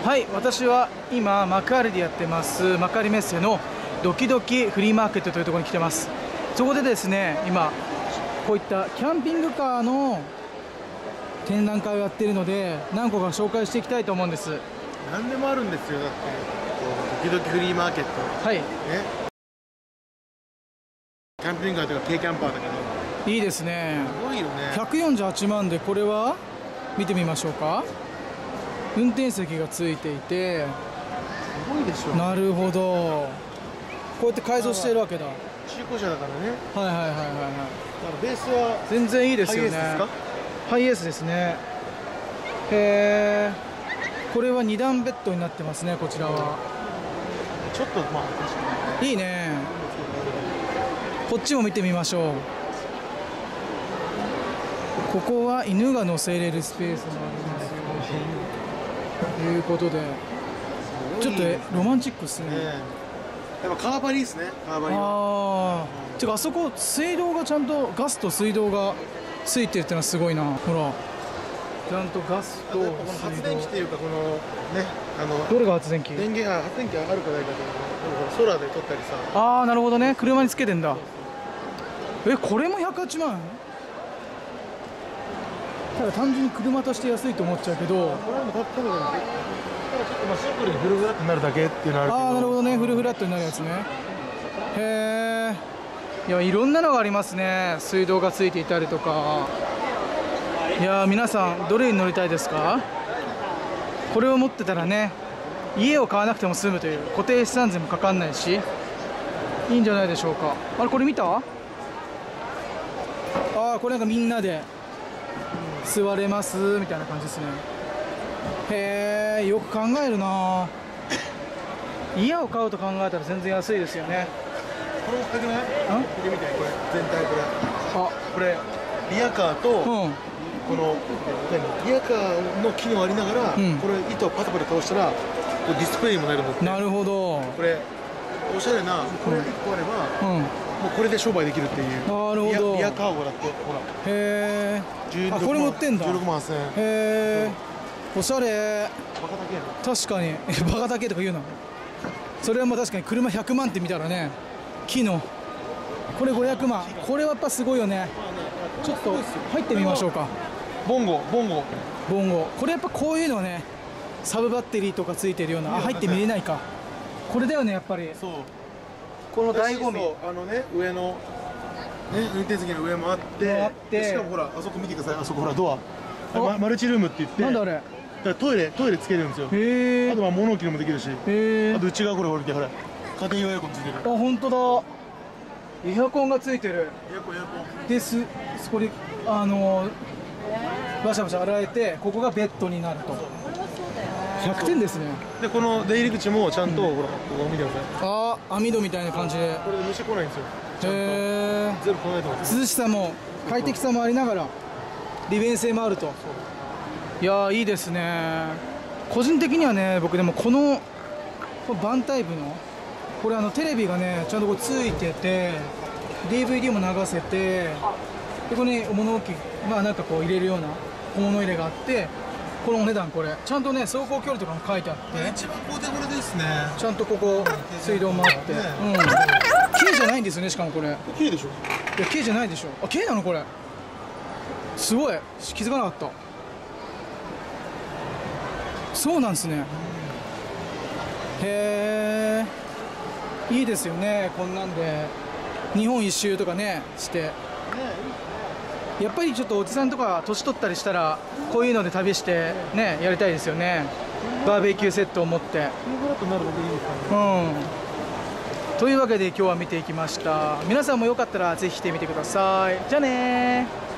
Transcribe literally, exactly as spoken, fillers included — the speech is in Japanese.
はい、私は今幕張でやってます幕張メッセのドキドキフリーマーケットというところに来てます。そこでですね、今こういったキャンピングカーの展覧会をやっているので、何個か紹介していきたいと思うんです。 何でもあるんですよ。だってドキドキフリーマーケット、 はい、 ね、キャンピングカーとか軽キャンパーだけどいいですね。 すごいよね。 ひゃくよんじゅうはちまんで、これは見てみましょうか。運転席がついていて、 すごいでしょ。 なるほど、こうやって改造しているわけだ。 中古車だからね。 はいはいはいはいはい。 だからベースは全然いいですよね。 ハイエースですか？ ハイエースですね。へえ、これはにだんベッドになってますね、こちらは。 ちょっとまあ確かにいいね。こっちも見てみましょう。ここは犬が乗せれるスペースもありますよということで、ちょっとロマンチックですね。 ね。やっぱ川張りですね。川張りは。 ああ、てかあそこ水道がちゃんとガスと水道がついてるってのはすごいな。ほら、ちゃんとガスとやっぱこの発電機っていうか、このね、あのどれが発電機？ 電源、あ、発電機あるかないかで、ソラーで撮ったりさ。 ああ、なるほどね。車につけてんだ。え、これもひゃくはちまん？ただ単純に車として安いと思っちゃうけど。 これもた多分ただちょっとまあシンプルにフルフラットになるだけっていうのはあるけど。 ああ、なるほどね。フルフラットになるやつね。へえ。いや、いろんなのがありますね。水道がついていたりとか。いやー、皆さんどれに乗りたいですか？これを持ってたらね、家を買わなくても済むという、固定資産税もかかんないし、いいんじゃないでしょうか。あれ、これ見た？ああ、これなんかみんなで座れますみたいな感じですね。へえ、よく考えるな。家を買うと考えたら全然安いですよね。 これも高くない？ ん？ これみたい、これ全体これ。 あ、 これリアカーと、 うん、 この何リアカーの機能ありながら、 うん、 これ糸をパタパタ倒したらこうディスプレイにもなるんだって。 なるほど。 これおしゃれな、これいっこあれば、 うん、 もうこれで商売できるっていう。 なるほど。 リア、リアカーゴだって、ほら。 へえ。あ、これ持ってんだ。 じゅうろくまんはっせんえん。 へえ、おしゃれ。 バカ高えな。 確かに。え、バカだけとか言うな。それはもう確かに車ひゃくまんって見たらね、木のこれごひゃくまん、これはやっぱすごいよね。ちょっと入ってみましょうか。 ボンゴ、ボンゴ。 ボンゴ、これやっぱこういうのね、サブバッテリーとかついてるような。あ、入って見れないか。これだよね、やっぱり。 そう。 この醍醐味。 あのね、上のね、運転席の上もあって、 あって、 しかもほら、あそこ見てください。あそこほらドア、ま、マルチルームって言って、 なんだあれ。 だからトイレ、トイレつけれるんですよ。 へえ。 あとまあ物置もできるし、 へえ。 あと内側これ降りて、ほら家庭用エアコンついてる。 あ、本当だ。エアコンがついてる。 エアコン、エアコンです。これあのバシャバシャ洗えて、ここがベッドになると。ひゃくてんですね。 で、この出入り口もちゃんと、うん、ほら、ここ見てください。 ああ、網戸みたいな感じで。 これで虫来ないんですよ。 へえ。 全部来ないと思います。 涼しさも快適さもありながら利便性もあると。いやー、いいですね。個人的にはね、僕でもこのバンタイプのこれあのテレビがねちゃんとこうついてて ディーブイディー も流せて、でここに物置、まあなんかこう入れるような小物入れがあって、このお値段、これちゃんとね走行距離とかも書いてあって、 一番こう手頃ですね。 ちゃんとここ水道もあって、うん、軽じゃないんですよね。しかもこれ軽でしょ。 いや、軽じゃないでしょ。あ、軽なのこれ。すごい、気づかなかった。そうなんですね。へえ、いいですよね、こんなんで日本一周とかねして。やっぱりちょっとおじさんとか年取ったりしたらこういうので旅してねやりたいですよね。バーベキューセットを持って。うん。というわけで今日は見ていきました。皆さんもよかったらぜひ来てみてください。じゃあねー。